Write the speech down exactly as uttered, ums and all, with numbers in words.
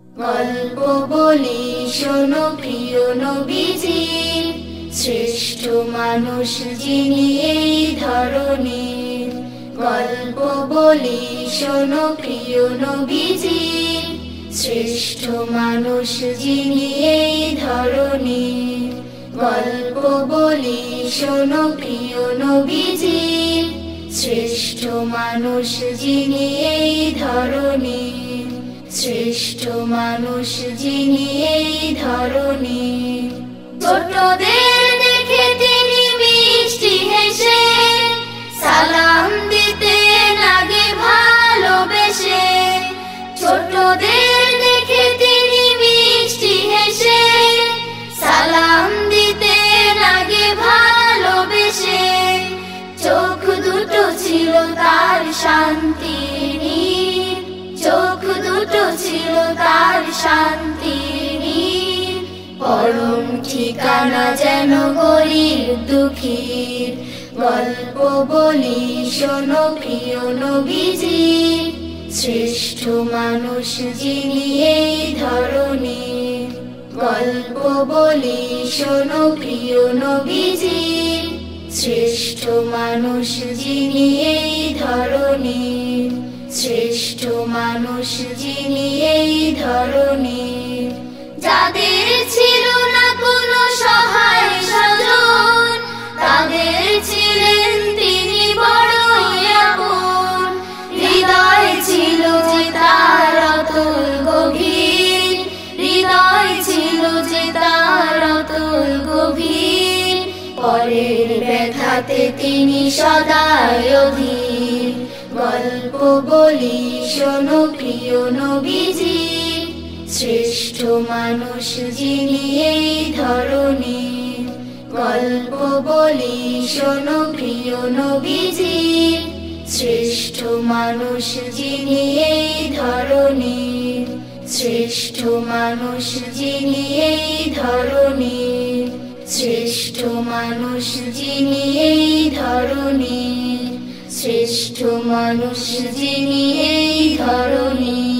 গল্প বলি শোনো প্রিয় নবীজির, শ্রেষ্ঠ মানুষ যিনি এই ধরনীর। গল্প বলি শোনো প্রিয় নবীজির, শ্রেষ্ঠ মানুষ যিনি এই ধরনীর। গল্প বলি শোনো প্রিয় নবীজির, শ্রেষ্ঠ মানুষ যিনি এই ধরনীর। শ্রেষ্ঠ মানুষ যিনি এই ধরনীর। ছোটদের দেখে তিনি মিষ্টি হেসে সালাম দিতেন আগে ভালোবেসে। ছোটদের দেখে তিনি মিষ্টি হেসে সালাম দিতেন আগে ভালোবেসে। চোখ দুটো ছিল তার শান্তির নীর, চোখ দুটো ছিল তার শান্তির নীর। পরম ঠিকানা যেন গরিব দুঃখীর। গল্প বলি শোনো প্রিয় নবীজির, শ্রেষ্ঠ মানুষ যিনি এই ধরনীর। গল্প বলি শোনো প্রিয় নবীজির, শ্রেষ্ঠ মানুষ যিনি এই ধরনীর। শ্রেষ্ঠ মানুষ যিনি এই ধরনীর। যাদের ছিল না কোনো সহায় স্বজন, তাদের ছিলেন তিনি বড়ই আপন। হৃদয় ছিল যে তার অতল গভীর, হৃদয় ছিল যে তার অতল গভীর। পরের ব্যথাতে তিনি সদাই অধীর। গল্প বলি শোনো প্রিয় নবীজির, শ্রেষ্ঠ মানুষ যিনি এই ধরনীর। গল্প বলি শোনো প্রিয় নবীজির, শ্রেষ্ঠ মানুষ যিনি এই ধরনীর। শ্রেষ্ঠ মানুষ যিনি এই ধরনীর। শ্রেষ্ঠ মানুষ যিনি এই ধরনীর। শ্রেষ্ঠ মানুষ যিনি এই ধরনীর।